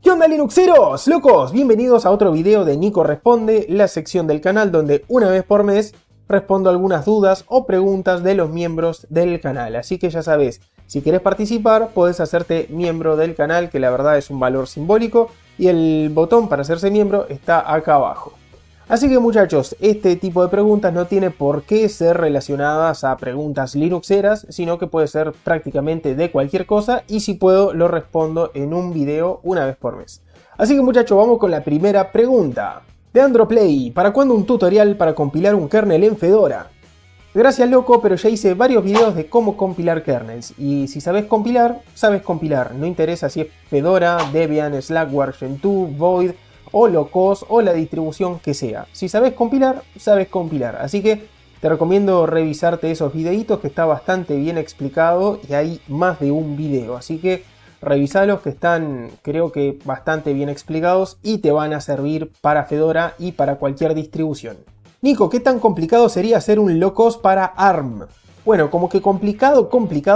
¿Qué onda, Linuxeros? ¡Locos! Bienvenidos a otro video de Nico Responde, la sección del canal donde una vez por mes respondo algunas dudas o preguntas de los miembros del canal. Así que ya sabes, si querés participar, podés hacerte miembro del canal, que la verdad es un valor simbólico, y el botón para hacerse miembro está acá abajo. Así que muchachos, este tipo de preguntas no tiene por qué ser relacionadas a preguntas linuxeras, sino que puede ser prácticamente de cualquier cosa, y si puedo lo respondo en un video una vez por mes. Así que muchachos, vamos con la primera pregunta. De Androplay, ¿para cuándo un tutorial para compilar un kernel en Fedora? Gracias loco, pero ya hice varios videos de cómo compilar kernels, y si sabes compilar, no interesa si es Fedora, Debian, Slackware, Gentoo, Void o locos o la distribución que sea. Si sabes compilar, así que te recomiendo revisarte esos videitos que está bastante bien explicado y hay más de un video, así que revisalos que están creo que bastante bien explicados y te van a servir para Fedora y para cualquier distribución. Nico, ¿qué tan complicado sería hacer un locos para ARM? Bueno, como que complicado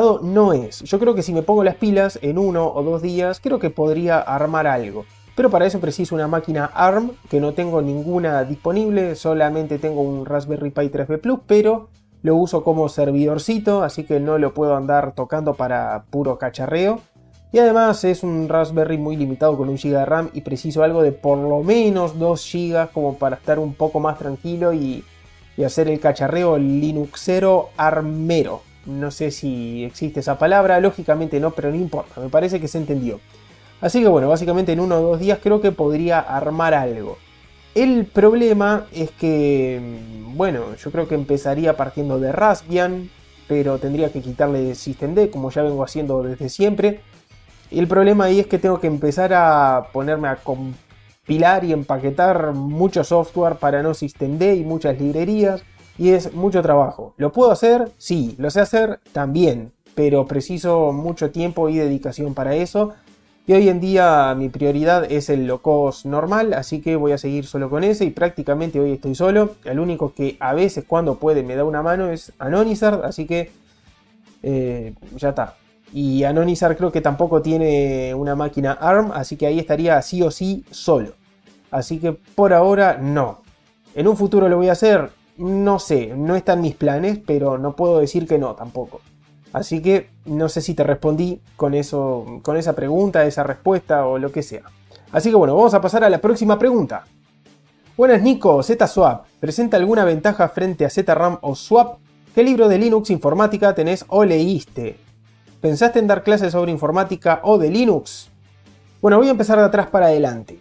no es. Yo creo que si me pongo las pilas en 1 o 2 días, creo que podría armar algo. Pero para eso preciso una máquina ARM, que no tengo ninguna disponible, solamente tengo un Raspberry Pi 3B Plus, pero lo uso como servidorcito, así que no lo puedo andar tocando para puro cacharreo. Y además es un Raspberry muy limitado con 1 GB de RAM y preciso algo de por lo menos 2 GB como para estar un poco más tranquilo y hacer el cacharreo linuxero armero. No sé si existe esa palabra, lógicamente no, pero no importa, me parece que se entendió. Así que bueno, básicamente en 1 o 2 días creo que podría armar algo. El problema es que, bueno, yo creo que empezaría partiendo de Raspbian, pero tendría que quitarle systemd, como ya vengo haciendo desde siempre. Y el problema ahí es que tengo que empezar a ponerme a compilar y empaquetar mucho software para no systemd y muchas librerías, y es mucho trabajo. ¿Lo puedo hacer? Sí. ¿Lo sé hacer? También, pero preciso mucho tiempo y dedicación para eso. Y hoy en día mi prioridad es el locos normal, así que voy a seguir solo con ese y prácticamente hoy estoy solo. El único que a veces cuando puede me da una mano es Anonizar, así que ya está. Y Anonizar creo que tampoco tiene una máquina ARM, así que ahí estaría sí o sí solo. Así que por ahora no. ¿En un futuro lo voy a hacer? No sé, no están mis planes, pero no puedo decir que no tampoco. Así que no sé si te respondí con eso, con esa pregunta, esa respuesta o lo que sea. Así que bueno, vamos a pasar a la próxima pregunta. Buenas Nico, ZSwap, ¿presenta alguna ventaja frente a ZRAM o Swap? ¿Qué libro de Linux informática tenés o leíste? ¿Pensaste en dar clases sobre informática o de Linux? Bueno, voy a empezar de atrás para adelante.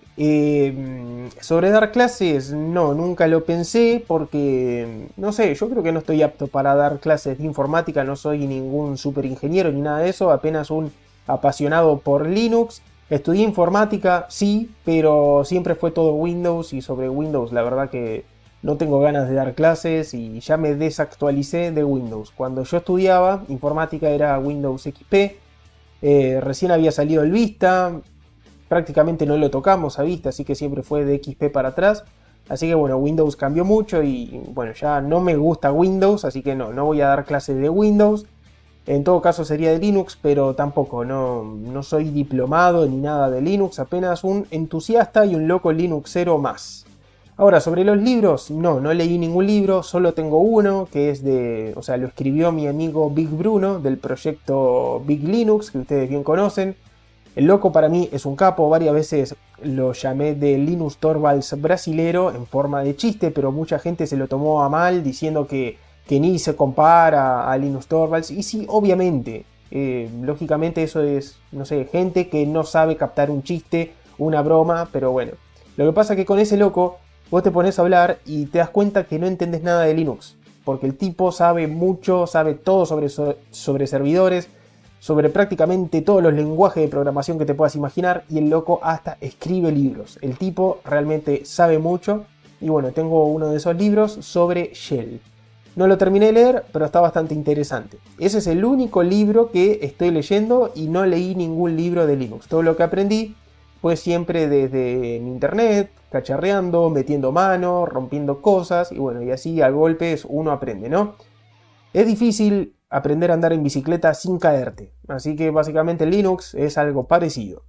Sobre dar clases, no, nunca lo pensé porque, no sé, yo creo que no estoy apto para dar clases de informática, no soy ningún super ingeniero ni nada de eso, apenas un apasionado por Linux. Estudié informática, sí, pero siempre fue todo Windows y sobre Windows la verdad que no tengo ganas de dar clases y ya me desactualicé de Windows. Cuando yo estudiaba informática era Windows XP, recién había salido el Vista. Prácticamente no lo tocamos a Vista, así que siempre fue de XP para atrás. Así que bueno, Windows cambió mucho y bueno, ya no me gusta Windows, así que no voy a dar clases de Windows. En todo caso sería de Linux, pero tampoco, no soy diplomado ni nada de Linux, apenas un entusiasta y un loco Linuxero más. Ahora, sobre los libros, no leí ningún libro, solo tengo uno que es lo escribió mi amigo Big Bruno del proyecto Big Linux, que ustedes bien conocen. El loco para mí es un capo, varias veces lo llamé de Linus Torvalds brasilero en forma de chiste, pero mucha gente se lo tomó a mal diciendo que ni se compara a Linus Torvalds. Y sí, obviamente, lógicamente eso es, no sé, gente que no sabe captar un chiste, una broma, pero bueno. Lo que pasa es que con ese loco vos te pones a hablar y te das cuenta que no entendés nada de Linux, porque el tipo sabe mucho, sabe todo sobre servidores, sobre prácticamente todos los lenguajes de programación que te puedas imaginar, y el loco hasta escribe libros. El tipo realmente sabe mucho y bueno, tengo uno de esos libros sobre Shell. No lo terminé de leer, pero está bastante interesante. Ese es el único libro que estoy leyendo y no leí ningún libro de Linux. Todo lo que aprendí fue siempre desde mi internet, cacharreando, metiendo mano, rompiendo cosas y bueno, y así a golpes uno aprende, ¿no? Es difícil aprender a andar en bicicleta sin caerte, así que básicamente Linux es algo parecido.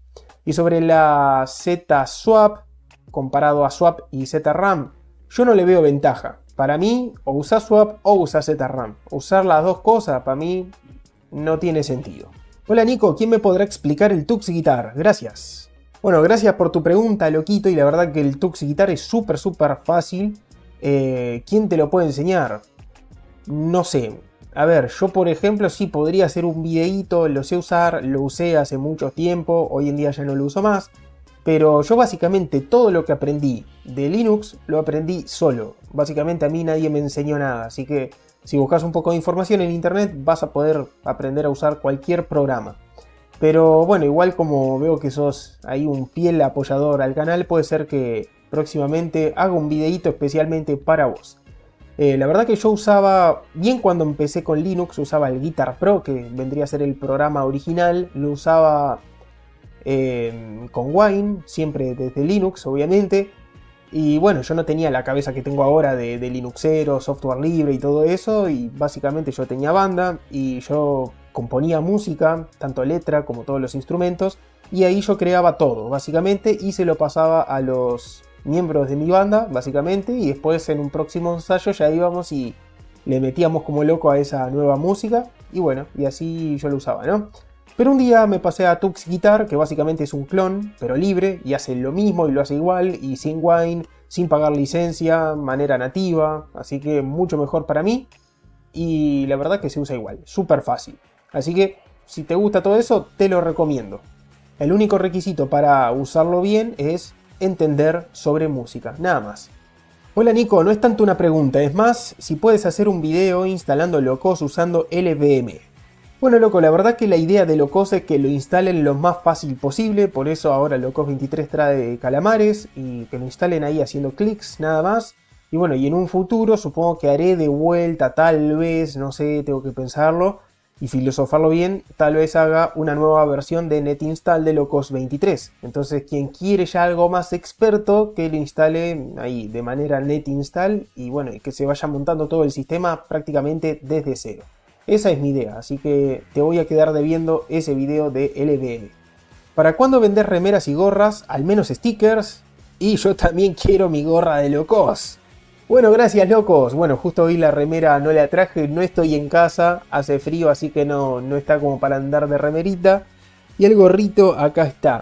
Y sobre la Z-Swap, comparado a Swap y Z-RAM, yo no le veo ventaja. Para mí, o usar Swap o usar Z-RAM. Usar las dos cosas, para mí, no tiene sentido. Hola Nico, ¿quién me podrá explicar el Tux Guitar? Gracias. Bueno, gracias por tu pregunta, loquito, y la verdad que el Tux Guitar es súper fácil. ¿Quién te lo puede enseñar? No sé. A ver, yo por ejemplo sí podría hacer un videíto, lo sé usar, lo usé hace mucho tiempo, hoy en día ya no lo uso más. Pero yo básicamente todo lo que aprendí de Linux lo aprendí solo. Básicamente a mí nadie me enseñó nada, así que si buscas un poco de información en internet vas a poder aprender a usar cualquier programa. Pero bueno, igual como veo que sos ahí un fiel apoyador al canal, puede ser que próximamente haga un videíto especialmente para vos. La verdad que yo usaba, bien cuando empecé con Linux, usaba el Guitar Pro, que vendría a ser el programa original, lo usaba con Wine, siempre desde Linux obviamente. Y bueno, yo no tenía la cabeza que tengo ahora de Linuxero, software libre y todo eso, y básicamente yo tenía banda y yo componía música, tanto letra como todos los instrumentos, y ahí yo creaba todo, básicamente, y se lo pasaba a los miembros de mi banda, básicamente, y después en un próximo ensayo ya íbamos y le metíamos como loco a esa nueva música, y bueno, y así yo lo usaba, ¿no? Pero un día me pasé a Tux Guitar, que básicamente es un clon, pero libre, y hace lo mismo y lo hace igual, y sin Wine, sin pagar licencia, manera nativa, así que mucho mejor para mí, y la verdad que se usa igual, súper fácil. Así que si te gusta todo eso, te lo recomiendo. El único requisito para usarlo bien es entender sobre música, nada más. Hola Nico, no es tanto una pregunta, es más, si puedes hacer un video instalando Locos usando LVM. Bueno loco, la verdad que la idea de Locos es que lo instalen lo más fácil posible, por eso ahora Locos 23 trae calamares y que lo instalen ahí haciendo clics, nada más. Y bueno, y en un futuro supongo que haré de vuelta, tal vez, no sé, tengo que pensarlo y filosofarlo bien, tal vez haga una nueva versión de NetInstall de Locos 23. Entonces quien quiere ya algo más experto, que lo instale ahí de manera NetInstall y bueno, y que se vaya montando todo el sistema prácticamente desde cero. Esa es mi idea, así que te voy a quedar debiendo ese video de LVM. ¿Para cuándo vender remeras y gorras? Al menos stickers. Y yo también quiero mi gorra de Locos. Bueno, gracias locos. Bueno, justo hoy la remera no la traje, no estoy en casa, hace frío, así que no está como para andar de remerita. Y el gorrito acá está.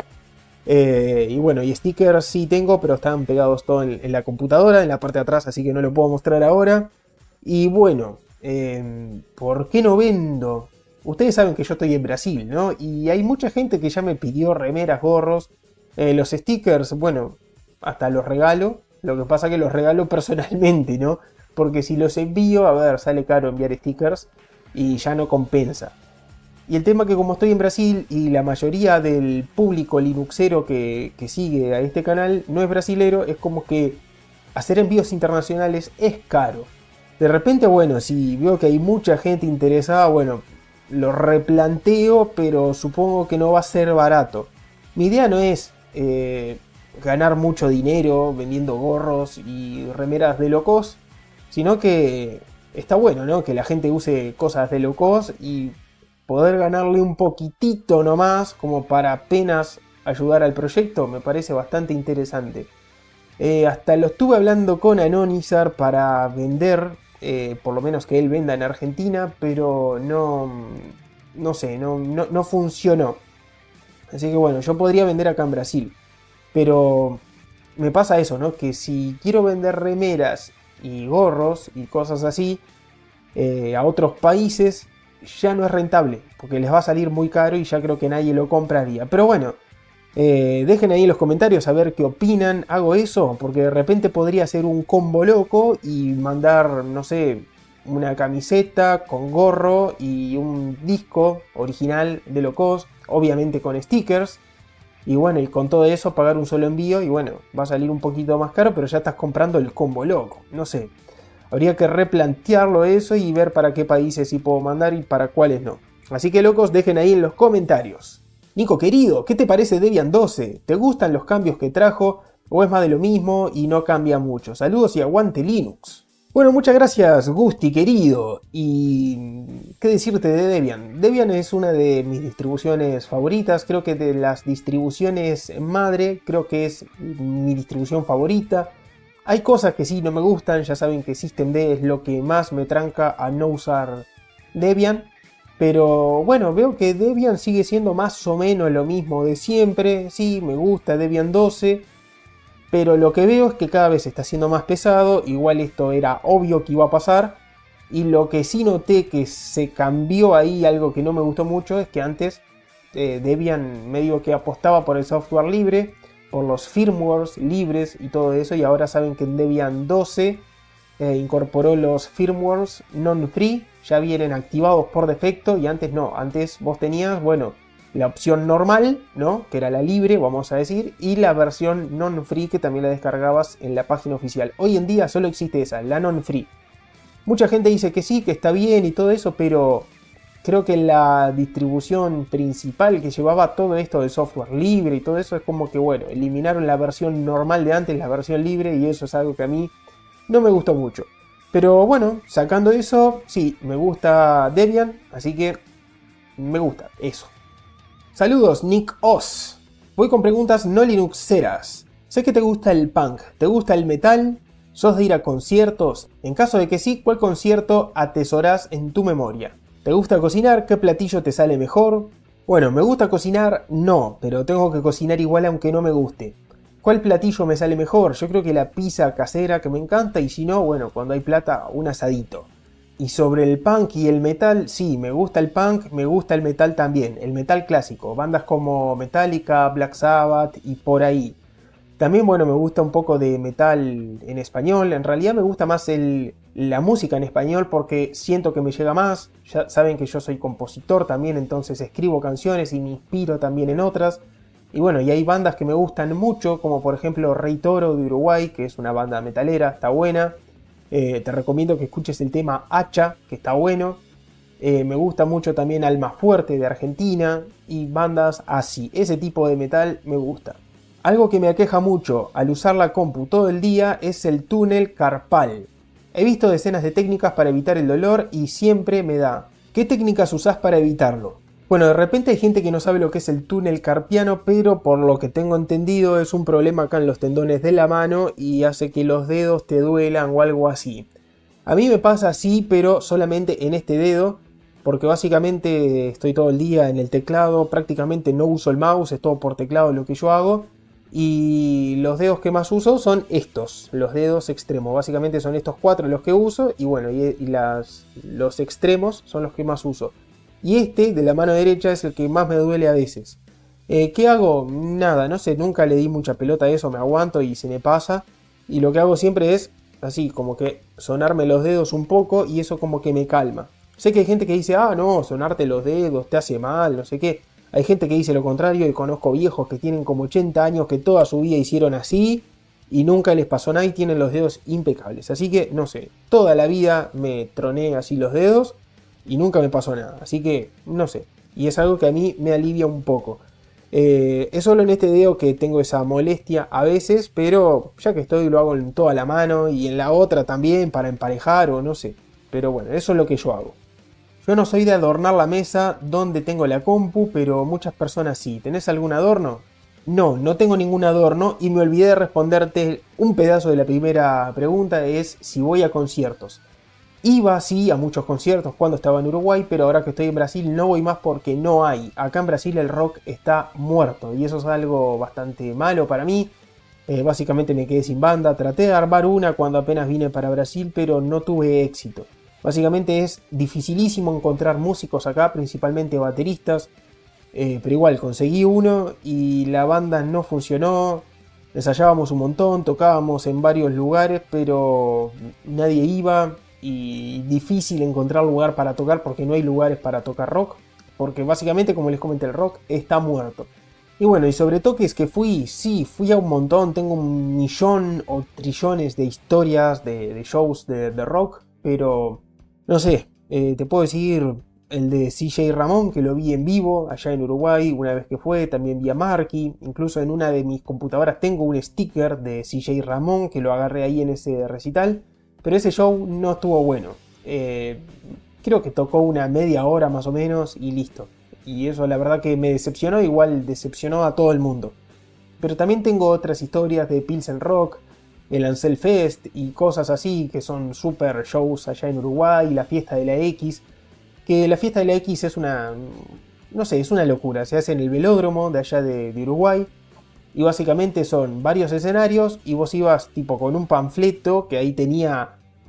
Y bueno, y stickers sí tengo, pero están pegados todos en la computadora, en la parte de atrás, así que no lo puedo mostrar ahora. Y bueno, ¿por qué no vendo? Ustedes saben que yo estoy en Brasil, ¿no? Y hay mucha gente que ya me pidió remeras, gorros. Los stickers, bueno, hasta los regalo. Lo que pasa es que los regalo personalmente, ¿no? Porque si los envío, a ver, sale caro enviar stickers y ya no compensa. Y el tema que como estoy en Brasil y la mayoría del público linuxero que sigue a este canal no es brasilero, es como que hacer envíos internacionales es caro. De repente, bueno, si veo que hay mucha gente interesada, bueno, lo replanteo, pero supongo que no va a ser barato. Mi idea no es ganar mucho dinero vendiendo gorros y remeras de Locos, sino que está bueno, ¿no? Que la gente use cosas de Locos y poder ganarle un poquitito nomás como para apenas ayudar al proyecto me parece bastante interesante. Hasta lo estuve hablando con Anonizar para vender, por lo menos que él venda en Argentina, pero no sé, no funcionó. Así que bueno, yo podría vender acá en Brasil. Pero me pasa eso, ¿no? Que si quiero vender remeras y gorros y cosas así a otros países, ya no es rentable, porque les va a salir muy caro y ya creo que nadie lo compraría. Pero bueno, dejen ahí en los comentarios a ver qué opinan. ¿Hago eso? Porque de repente podría hacer un combo loco y mandar, no sé, una camiseta con gorro y un disco original de Locos, obviamente con stickers. Y bueno, y con todo eso pagar un solo envío y bueno, va a salir un poquito más caro, pero ya estás comprando el combo loco. No sé, habría que replantearlo eso y ver para qué países sí puedo mandar y para cuáles no. Así que locos, dejen ahí en los comentarios. Nico querido, ¿qué te parece Debian 12? ¿Te gustan los cambios que trajo o es más de lo mismo y no cambia mucho? Saludos y aguante Linux. Bueno, muchas gracias Gusti querido. Y qué decirte de Debian. Debian es una de mis distribuciones favoritas. Creo que de las distribuciones madre, creo que es mi distribución favorita. Hay cosas que sí no me gustan. Ya saben que Systemd es lo que más me tranca a no usar Debian. Pero bueno, veo que Debian sigue siendo más o menos lo mismo de siempre. Sí, me gusta Debian 12. Pero lo que veo es que cada vez se está haciendo más pesado. Igual esto era obvio que iba a pasar. Y lo que sí noté que se cambió ahí, algo que no me gustó mucho, es que antes Debian medio que apostaba por el software libre, por los firmwares libres y todo eso. Y ahora saben que en Debian 12 incorporó los firmwares non-free. Ya vienen activados por defecto y antes no. Antes vos tenías, bueno, la opción normal, ¿no? Que era la libre, vamos a decir, y la versión non-free que también la descargabas en la página oficial. Hoy en día solo existe esa, la non-free. Mucha gente dice que sí, que está bien y todo eso, pero creo que la distribución principal que llevaba todo esto del software libre y todo eso es como que, bueno, eliminaron la versión normal de antes, la versión libre, y eso es algo que a mí no me gustó mucho. Pero bueno, sacando eso, sí, me gusta Debian, así que me gusta eso. Saludos, Nick Oz. Voy con preguntas no linuxeras. Sé que te gusta el punk, ¿te gusta el metal? ¿Sos de ir a conciertos? En caso de que sí, ¿cuál concierto atesorás en tu memoria? ¿Te gusta cocinar? ¿Qué platillo te sale mejor? Bueno, ¿me gusta cocinar? No, pero tengo que cocinar igual aunque no me guste. ¿Cuál platillo me sale mejor? Yo creo que la pizza casera, que me encanta, y si no, bueno, cuando hay plata, un asadito. Y sobre el punk y el metal, sí, me gusta el punk, me gusta el metal también, el metal clásico, bandas como Metallica, Black Sabbath y por ahí. También, bueno, me gusta un poco de metal en español, en realidad me gusta más la música en español porque siento que me llega más. Ya saben que yo soy compositor también, entonces escribo canciones y me inspiro también en otras. Y bueno, y hay bandas que me gustan mucho, como por ejemplo Rey Toro de Uruguay, que es una banda metalera, está buena. Te recomiendo que escuches el tema Hacha, que está bueno. Me gusta mucho también Almafuerte de Argentina y bandas así. Ese tipo de metal me gusta. Algo que me aqueja mucho al usar la compu todo el día es el túnel carpal. He visto decenas de técnicas para evitar el dolor y siempre me da. ¿Qué técnicas usás para evitarlo? Bueno, de repente hay gente que no sabe lo que es el túnel carpiano, pero por lo que tengo entendido es un problema acá en los tendones de la mano y hace que los dedos te duelan o algo así. A mí me pasa así, pero solamente en este dedo, porque básicamente estoy todo el día en el teclado, prácticamente no uso el mouse, es todo por teclado lo que yo hago. Y los dedos que más uso son estos, los dedos extremos. Básicamente son estos 4 los que uso y bueno, los extremos son los que más uso. Y este de la mano derecha es el que más me duele a veces. ¿Qué hago? Nada, no sé, nunca le di mucha pelota a eso, me aguanto y se me pasa. Y lo que hago siempre es así, como que sonarme los dedos un poco y eso como que me calma. Sé que hay gente que dice, ah, no, sonarte los dedos te hace mal, no sé qué. Hay gente que dice lo contrario y conozco viejos que tienen como 80 años que toda su vida hicieron así y nunca les pasó nada y tienen los dedos impecables. Así que, no sé, toda la vida me troné así los dedos y nunca me pasó nada. Así que, no sé. Y es algo que a mí me alivia un poco. Es solo en este dedo que tengo esa molestia a veces, pero ya que estoy lo hago en toda la mano y en la otra también para emparejar o no sé. Pero bueno, eso es lo que yo hago. Yo no soy de adornar la mesa donde tengo la compu, pero muchas personas sí. ¿Tenés algún adorno? No, no tengo ningún adorno y me olvidé de responderte un pedazo de la primera pregunta, es si voy a conciertos. Iba sí a muchos conciertos cuando estaba en Uruguay, pero ahora que estoy en Brasil no voy más porque no hay. Acá en Brasil el rock está muerto y eso es algo bastante malo para mí. Básicamente me quedé sin banda, traté de armar una cuando apenas vine para Brasil, pero no tuve éxito. Básicamente es dificilísimo encontrar músicos acá, principalmente bateristas. Pero igual conseguí uno y la banda no funcionó. Ensayábamos un montón, tocábamos en varios lugares, pero nadie iba. Y difícil encontrar lugar para tocar porque no hay lugares para tocar rock. Porque básicamente, como les comenté, el rock está muerto. Y bueno, y sobre toques que fui, sí, fui a un montón. Tengo un millón o trillones de historias de shows de rock, pero no sé, te puedo decir el de CJ Ramón, que lo vi en vivo allá en Uruguay una vez que fue. También vi a Marky, incluso en una de mis computadoras tengo un sticker de CJ Ramón que lo agarré ahí en ese recital. pero ese show no estuvo bueno. Creo que tocó una media hora más o menos y listo. Y eso la verdad que me decepcionó, igual decepcionó a todo el mundo. Pero también tengo otras historias de Pilsen Rock, el Ansel Fest y cosas así que son super shows allá en Uruguay, la fiesta de la X. Que la fiesta de la X es una, no sé, es una locura. Se hace en el velódromo de allá de Uruguay. Y básicamente son varios escenarios y vos ibas tipo con un panfleto que ahí tenía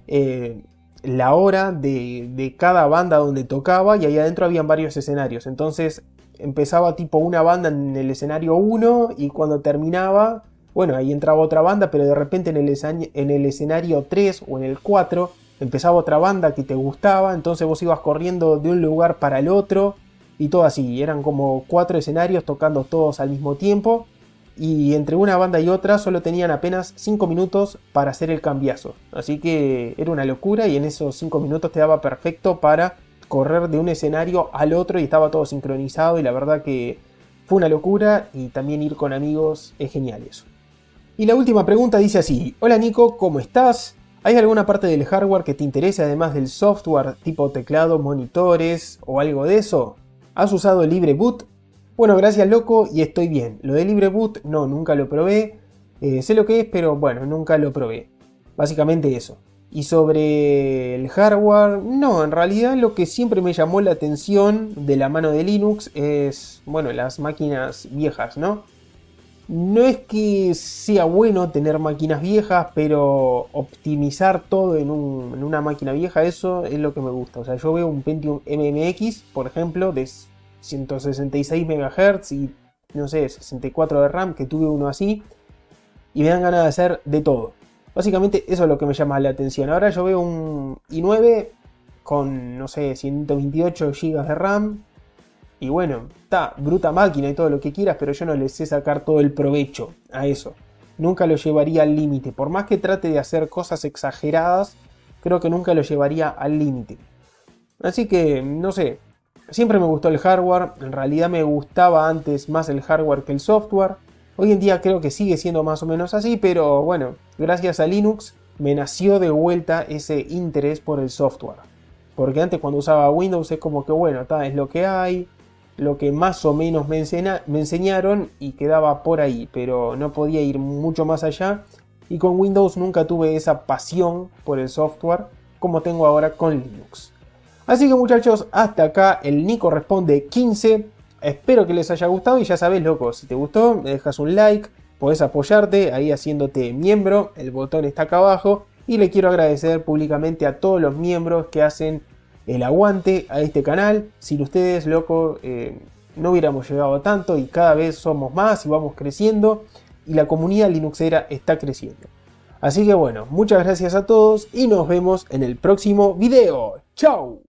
la hora de cada banda donde tocaba y ahí adentro habían varios escenarios. Entonces empezaba tipo una banda en el escenario 1 y cuando terminaba, bueno, ahí entraba otra banda, pero de repente en el escenario 3 o en el 4 empezaba otra banda que te gustaba, entonces vos ibas corriendo de un lugar para el otro y todo así. Eran como 4 escenarios tocando todos al mismo tiempo. Y entre una banda y otra solo tenían apenas 5 minutos para hacer el cambiazo. Así que era una locura y en esos 5 minutos te daba perfecto para correr de un escenario al otro y estaba todo sincronizado y la verdad que fue una locura y también ir con amigos es genial eso. Y la última pregunta dice así: hola Nico, ¿cómo estás? ¿Hay alguna parte del hardware que te interese además del software tipo teclado, monitores o algo de eso? ¿Has usado LibreBoot? Bueno, gracias loco y estoy bien. Lo de LibreBoot no, nunca lo probé. Sé lo que es, pero bueno, nunca lo probé. Básicamente eso. Y sobre el hardware, no, en realidad lo que siempre me llamó la atención de la mano de Linux es, bueno, las máquinas viejas, ¿no? No es que sea bueno tener máquinas viejas, pero optimizar todo en una máquina vieja, eso es lo que me gusta. O sea, yo veo un Pentium MMX, por ejemplo, de 166 MHz y no sé, 64 de RAM, que tuve uno así, y me dan ganas de hacer de todo. Básicamente eso es lo que me llama la atención. Ahora yo veo un i9 con, no sé, 128 GB de RAM, y bueno, está bruta máquina y todo lo que quieras, pero yo no le sé sacar todo el provecho a eso. Nunca lo llevaría al límite. Por más que trate de hacer cosas exageradas, creo que nunca lo llevaría al límite. Así que, no sé, siempre me gustó el hardware. En realidad me gustaba antes más el hardware que el software. Hoy en día creo que sigue siendo más o menos así, pero bueno, gracias a Linux me nació de vuelta ese interés por el software. Porque antes cuando usaba Windows es como que bueno, es lo que hay, lo que más o menos me enseñaron y quedaba por ahí, pero no podía ir mucho más allá. Y con Windows nunca tuve esa pasión por el software como tengo ahora con Linux. Así que muchachos, hasta acá el Nico Responde 15. Espero que les haya gustado y ya sabes, loco, si te gustó me dejas un like, podés apoyarte ahí haciéndote miembro, el botón está acá abajo. Y le quiero agradecer públicamente a todos los miembros que hacen el aguante a este canal. Sin ustedes, loco, no hubiéramos llegado a tanto y cada vez somos más y vamos creciendo y la comunidad linuxera está creciendo. Así que bueno, muchas gracias a todos y nos vemos en el próximo video. ¡Chao!